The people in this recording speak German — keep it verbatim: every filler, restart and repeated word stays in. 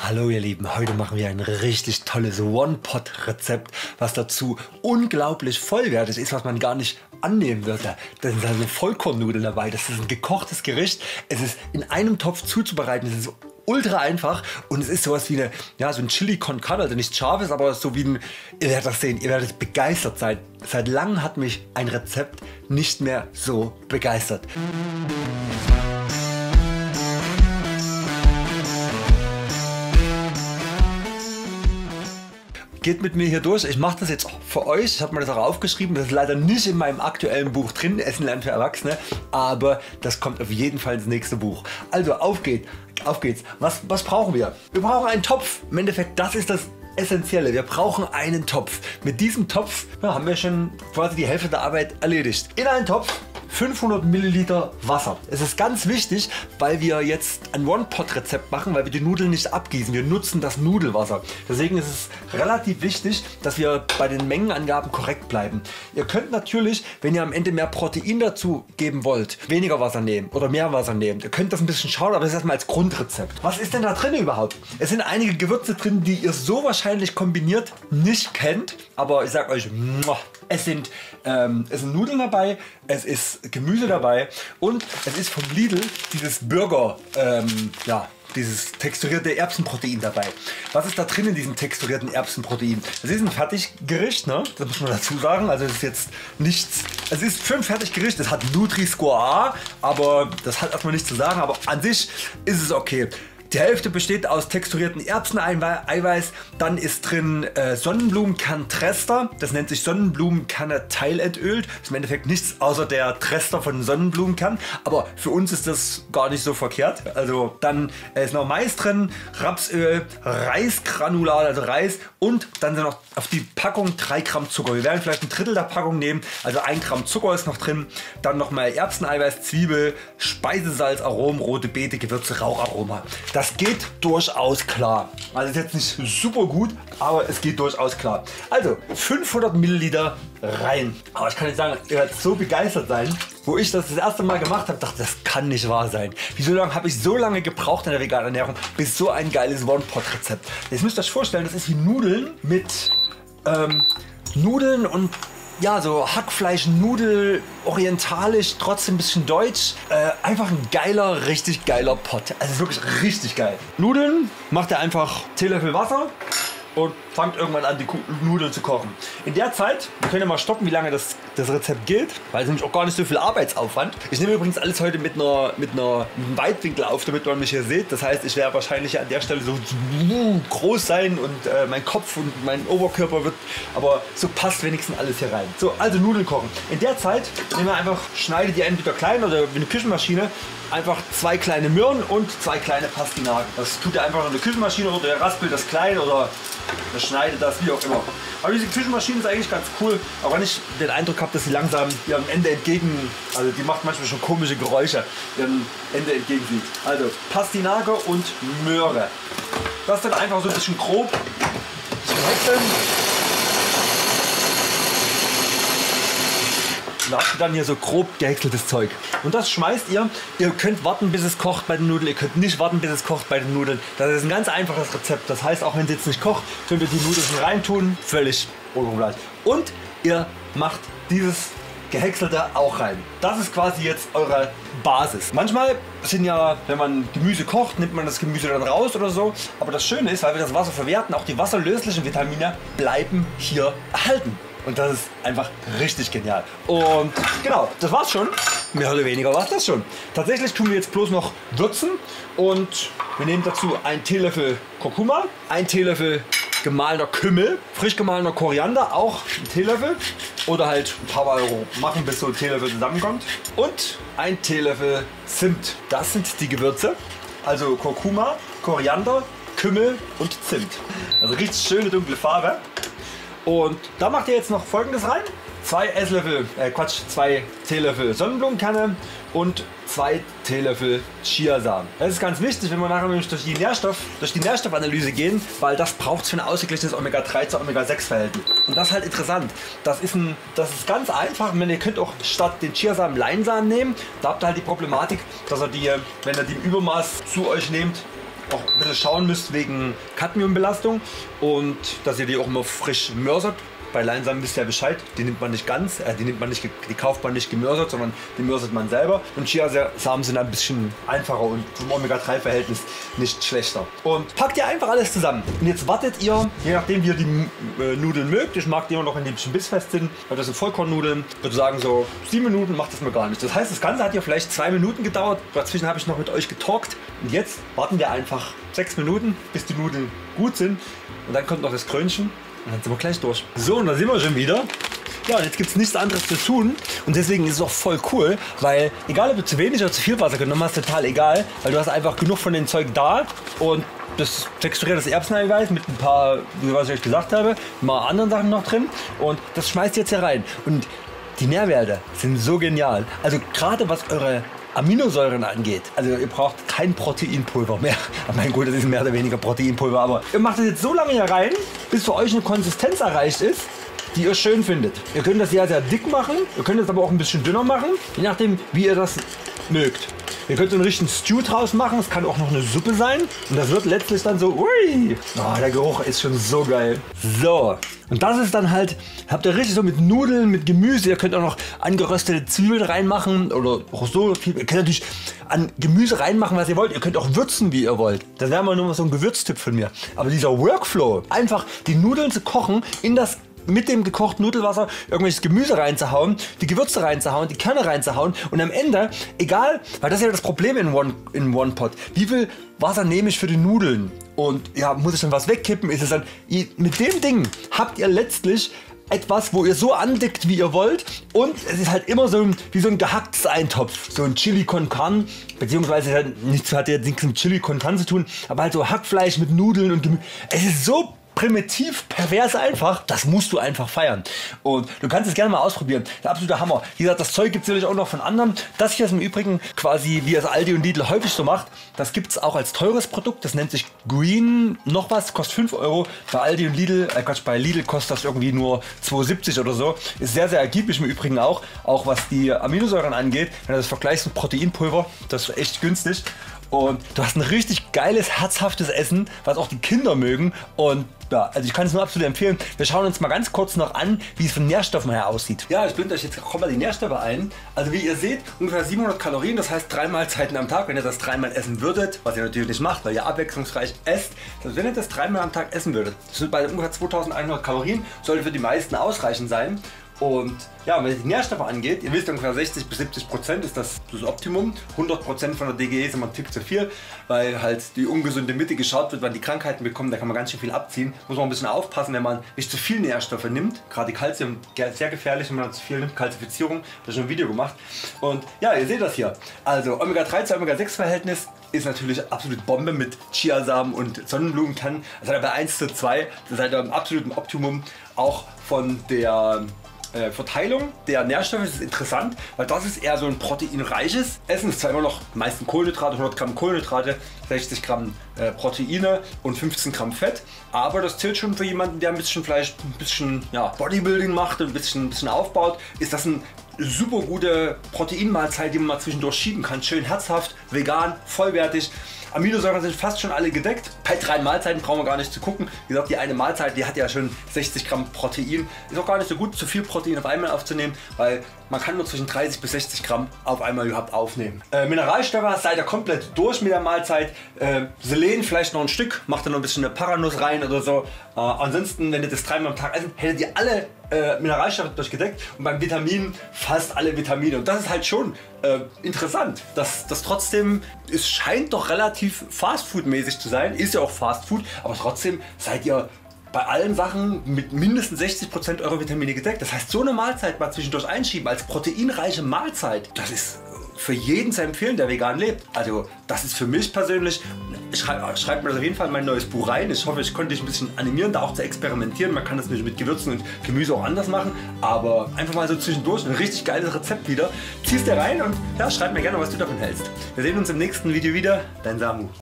Hallo ihr Lieben, heute machen wir ein richtig tolles One-Pot-Rezept, was dazu unglaublich vollwertig ist, was man gar nicht annehmen würde. Da sind eine Vollkornnudeln dabei, das ist ein gekochtes Gericht, es ist in einem Topf zuzubereiten, es ist ultra einfach und es ist sowas wie eine, ja, so ein Chili con Carne, also nicht scharfes, aber so wie ein, ihr werdet das sehen, ihr werdet begeistert sein. Seit langem hat mich ein Rezept nicht mehr so begeistert. Geht mit mir hier durch. Ich mache das jetzt für euch. Ich habe mir das auch aufgeschrieben. Das ist leider nicht in meinem aktuellen Buch drin, Essen lernen für Erwachsene, aber das kommt auf jeden Fall ins nächste Buch. Also auf geht's. Auf geht's. Was, was brauchen wir? Wir brauchen einen Topf. Im Endeffekt, das ist das Essentielle. Wir brauchen einen Topf. Mit diesem Topf ja, haben wir schon quasi die Hälfte der Arbeit erledigt. In einen Topf fünfhundert Milliliter Wasser. Es ist ganz wichtig, weil wir jetzt ein One-Pot-Rezept machen, weil wir die Nudeln nicht abgießen. Wir nutzen das Nudelwasser. Deswegen ist es relativ wichtig, dass wir bei den Mengenangaben korrekt bleiben. Ihr könnt natürlich, wenn ihr am Ende mehr Protein dazu geben wollt, weniger Wasser nehmen oder mehr Wasser nehmen. Ihr könnt das ein bisschen schauen, aber das ist erstmal als Grundrezept. Was ist denn da drin überhaupt? Es sind einige Gewürze drin, die ihr so wahrscheinlich kombiniert nicht kennt, aber ich sag euch, es sind, ähm, es sind Nudeln dabei, es ist Gemüse dabei und es ist von Lidl dieses Burger, ähm, ja, dieses texturierte Erbsenprotein dabei. Was ist da drin in diesem texturierten Erbsenprotein? Das ist ein Fertiggericht, ne? Das muss man dazu sagen. Also es ist jetzt nichts. Es ist für ein Fertiggericht. Es hat Nutri-Score A, aber das hat erstmal nichts zu sagen. Aber an sich ist es okay. Die Hälfte besteht aus texturierten Erbseneiweiß, dann ist drin äh, Sonnenblumenkern-Trester, das nennt sich Sonnenblumenkerne teilentölt, ist im Endeffekt nichts außer der Trester von Sonnenblumenkern, aber für uns ist das gar nicht so verkehrt. Also dann äh, ist noch Mais drin, Rapsöl, Reisgranulat, also Reis und dann sind noch auf die Packung drei Gramm Zucker. Wir werden vielleicht ein Drittel der Packung nehmen, also ein Gramm Zucker ist noch drin, dann nochmal Erbseneiweiß, Zwiebel, Speisesalz, Aromen, rote Beete, Gewürze, Raucharoma. Das geht durchaus klar. Also ist jetzt nicht super gut, aber es geht durchaus klar. Also fünfhundert Milliliter rein. Aber ich kann nicht sagen, ihr werdet so begeistert sein. Wo ich das das erste Mal gemacht habe, dachte, das kann nicht wahr sein. Wieso lange habe ich so lange gebraucht in der veganen Ernährung, bis so ein geiles One-Pot-Rezept. Jetzt müsst ihr euch vorstellen, das ist wie Nudeln mit ähm, Nudeln und ja, so Hackfleisch, Nudel, orientalisch, trotzdem ein bisschen deutsch. Äh, einfach ein geiler, richtig geiler Pot. Also wirklich richtig geil. Nudeln macht ihr einfach Teelöffel Wasser und fangt irgendwann an, die Nudeln zu kochen. In der Zeit könnt ihr mal stoppen, wie lange das, das Rezept gilt, weil es nämlich auch gar nicht so viel Arbeitsaufwand. Ich nehme übrigens alles heute mit, einer, mit, einer, mit einem Weitwinkel auf, damit man mich hier sieht. Das heißt, ich werde wahrscheinlich an der Stelle so groß sein und äh, mein Kopf und mein Oberkörper wird, aber so passt wenigstens alles hier rein. So, also Nudeln kochen. In der Zeit nehmen wir einfach, schneidet ihr entweder klein oder wie eine Küchenmaschine, einfach zwei kleine Möhren und zwei kleine Pastinaken. Das tut ihr einfach in der Küchenmaschine oder ihr raspelt das klein oder ihr schneidet das, wie auch immer. Aber diese Küchenmaschine ist eigentlich ganz cool, auch wenn ich den Eindruck habe, dass sie langsam ihrem Ende entgegen, also die macht manchmal schon komische Geräusche, ihrem Ende entgegensieht. Also Pastinake und Möhre. Das dann einfach so ein bisschen grob wechseln. Da habt ihr dann hier so grob gehäckseltes Zeug. Und das schmeißt ihr. Ihr könnt warten, bis es kocht bei den Nudeln. Ihr könnt nicht warten, bis es kocht bei den Nudeln. Das ist ein ganz einfaches Rezept. Das heißt, auch wenn es jetzt nicht kocht, könnt ihr die Nudeln reintun. Völlig unproblematisch. Und ihr macht dieses Gehäckselte auch rein. Das ist quasi jetzt eure Basis. Manchmal sind ja, wenn man Gemüse kocht, nimmt man das Gemüse dann raus oder so. Aber das Schöne ist, weil wir das Wasser verwerten, auch die wasserlöslichen Vitamine bleiben hier erhalten. Und das ist einfach richtig genial. Und genau, das war's schon. Mehr oder weniger war's das schon. Tatsächlich tun wir jetzt bloß noch würzen. Und wir nehmen dazu einen Teelöffel Kurkuma, einen Teelöffel gemahlener Kümmel, frisch gemahlener Koriander, auch ein Teelöffel. Oder halt ein paar Euro machen, bis so ein Teelöffel zusammenkommt. Und ein Teelöffel Zimt. Das sind die Gewürze. Also Kurkuma, Koriander, Kümmel und Zimt. Also richtig schöne dunkle Farbe. Und da macht ihr jetzt noch Folgendes rein. Zwei Esslöffel, äh Quatsch, zwei Teelöffel Sonnenblumenkerne und zwei Teelöffel Chiasamen. Das ist ganz wichtig, wenn wir nachher nämlich durch die, Nährstoff, durch die Nährstoffanalyse gehen, weil das braucht es für ein ausgeglichenes Omega drei zu Omega sechs Verhältnis. Und das ist halt interessant. Das ist, ein, das ist ganz einfach. Ihr könnt auch statt den Chiasamen Leinsamen nehmen. Da habt ihr halt die Problematik, dass ihr die, wenn ihr die im Übermaß zu euch nehmt, auch ein bisschen schauen müsst wegen Cadmiumbelastung und dass ihr die auch immer frisch mörsert. Bei Leinsamen wisst ihr ja Bescheid, die nimmt man nicht ganz, äh, die nimmt man nicht, die kauft man nicht gemörsert, sondern die mörsert man selber. Und Chiasamen sind ein bisschen einfacher und vom Omega drei Verhältnis nicht schlechter. Und packt ihr einfach alles zusammen. Und jetzt wartet ihr, je nachdem wie ihr die äh, Nudeln mögt. Ich mag die immer noch, wenn die ein bisschen bissfest sind, weil das sind Vollkornnudeln. Ich würde sagen so sieben Minuten macht das mal gar nicht. Das heißt, das Ganze hat ja vielleicht zwei Minuten gedauert. Dazwischen habe ich noch mit euch getalkt. Und jetzt warten wir einfach sechs Minuten, bis die Nudeln gut sind. Und dann kommt noch das Krönchen. Und dann sind wir gleich durch. So, und da sind wir schon wieder. Ja, und jetzt gibt es nichts anderes zu tun. Und deswegen ist es auch voll cool, weil egal ob du zu wenig oder zu viel Wasser genommen hast, total egal. Weil du hast einfach genug von dem Zeug da. Und das texturiertes Erbseneiweiß mit ein paar, was ich euch gesagt habe, mal anderen Sachen noch drin. Und das schmeißt ihr jetzt hier rein. Und die Nährwerte sind so genial. Also gerade was eure Aminosäuren angeht. Also ihr braucht kein Proteinpulver mehr. Mein gut, das ist mehr oder weniger Proteinpulver, aber ihr macht das jetzt so lange hier rein, bis für euch eine Konsistenz erreicht ist, die ihr schön findet. Ihr könnt das sehr, sehr dick machen, ihr könnt es aber auch ein bisschen dünner machen, je nachdem wie ihr das mögt. Ihr könnt so einen richtigen Stew draus machen, es kann auch noch eine Suppe sein und das wird letztlich dann so, ui, oh, der Geruch ist schon so geil. So, und das ist dann halt, habt ihr richtig so mit Nudeln, mit Gemüse, ihr könnt auch noch angeröstete Zwiebeln reinmachen oder auch so, ihr könnt natürlich an Gemüse reinmachen, was ihr wollt, ihr könnt auch würzen, wie ihr wollt. Das wäre mal nur so ein Gewürztipp von mir. Aber dieser Workflow, einfach die Nudeln zu kochen, in das mit dem gekochten Nudelwasser irgendwelches Gemüse reinzuhauen, die Gewürze reinzuhauen, die Kerne reinzuhauen und am Ende, egal, weil das ist ja das Problem in One, in One Pot, wie viel Wasser nehme ich für die Nudeln und ja, muss ich dann was wegkippen, ist es dann, mit dem Ding habt ihr letztlich etwas, wo ihr so andickt wie ihr wollt und es ist halt immer so ein, wie so ein gehacktes Eintopf, so ein Chili con Carne, beziehungsweise hat, nichts, hat jetzt nichts mit Chili con Carne zu tun, aber halt so Hackfleisch mit Nudeln und Gemüse, es ist so primitiv, pervers einfach, das musst du einfach feiern. Und du kannst es gerne mal ausprobieren. Der absolute Hammer. Wie gesagt, das Zeug gibt es natürlich auch noch von anderen. Das hier ist im Übrigen quasi, wie es Aldi und Lidl häufig so macht. Das gibt es auch als teures Produkt. Das nennt sich Green noch was, kostet fünf Euro. Bei Aldi und Lidl, äh Quatsch, bei Lidl kostet das irgendwie nur zwei siebzig oder so. Ist sehr, sehr ergiebig im Übrigen auch. Auch was die Aminosäuren angeht. Wenn du das vergleichst mit Proteinpulver, das ist echt günstig. Und du hast ein richtig geiles, herzhaftes Essen, was auch die Kinder mögen. Und ja, also ich kann es nur absolut empfehlen. Wir schauen uns mal ganz kurz noch an, wie es von Nährstoffen her aussieht. Ja, ich blende euch jetzt mal die Nährstoffe ein. Also wie ihr seht, ungefähr siebenhundert Kalorien, das heißt drei Mahlzeiten am Tag. Wenn ihr das dreimal essen würdet, was ihr natürlich nicht macht, weil ihr abwechslungsreich esst, also wenn ihr das dreimal am Tag essen würdet, das sind bei ungefähr zweitausendeinhundert Kalorien, sollte für die meisten ausreichend sein. Und ja, wenn es die Nährstoffe angeht, ihr wisst ungefähr sechzig bis siebzig Prozent ist das, das Optimum. hundert Prozent von der D G E ist immer ein Tick zu viel, weil halt die ungesunde Mitte geschaut wird, wann die Krankheiten bekommen, da kann man ganz schön viel abziehen. Muss man ein bisschen aufpassen, wenn man nicht zu viel Nährstoffe nimmt. Gerade Kalzium, sehr gefährlich, wenn man zu viel nimmt, Kalzifizierung, da schon ein Video gemacht. Und ja, ihr seht das hier. Also Omega drei zu Omega sechs Verhältnis ist natürlich absolut Bombe mit Chiasamen und Sonnenblumenkernen. Das hat bei eins zu zwei, das ist halt am absoluten Optimum auch von der Äh, Verteilung der Nährstoffe. Ist interessant, weil das ist eher so ein proteinreiches Essen. Es ist zwar immer noch die meisten Kohlenhydrate, hundert Gramm Kohlenhydrate, sechzig Gramm äh, Proteine und fünfzehn Gramm Fett, aber das zählt schon für jemanden, der ein bisschen vielleicht ein bisschen ja, Bodybuilding macht und ein bisschen, ein bisschen aufbaut, ist das ein super gute Proteinmahlzeit, die man mal zwischendurch schieben kann. Schön herzhaft, vegan, vollwertig. Aminosäuren sind fast schon alle gedeckt. Bei drei Mahlzeiten brauchen wir gar nicht zu gucken. Wie gesagt, die eine Mahlzeit, die hat ja schon sechzig Gramm Protein. Ist auch gar nicht so gut, zu viel Protein auf einmal aufzunehmen, weil man kann nur zwischen dreißig bis sechzig Gramm auf einmal überhaupt aufnehmen. Äh, Mineralstoffe seid ihr komplett durch mit der Mahlzeit. Äh, Selen vielleicht noch ein Stück, macht dann noch ein bisschen eine Paranuss rein oder so. Äh, ansonsten, wenn ihr das dreimal am Tag essen, hättet ihr alle äh, Mineralstoffe durchgedeckt und beim Vitamin fast alle Vitamine. Und das ist halt schon äh, interessant, dass das trotzdem, es scheint doch relativ Fastfood-mäßig zu sein, ist ja auch Fastfood, aber trotzdem seid ihr bei allen Sachen mit mindestens sechzig Prozent eurer Vitamine gedeckt. Das heißt, so eine Mahlzeit mal zwischendurch einschieben als proteinreiche Mahlzeit, das ist für jeden zu empfehlen, der vegan lebt. Also das ist für mich persönlich, ich schreibe schreib mir das auf jeden Fall in mein neues Buch rein. Ich hoffe, ich konnte dich ein bisschen animieren, da auch zu experimentieren. Man kann das nicht mit Gewürzen und Gemüse auch anders machen, aber einfach mal so zwischendurch ein richtig geiles Rezept wieder. Ziehst dir rein und ja, schreib mir gerne, was du davon hältst. Wir sehen uns im nächsten Video wieder. Dein Samu.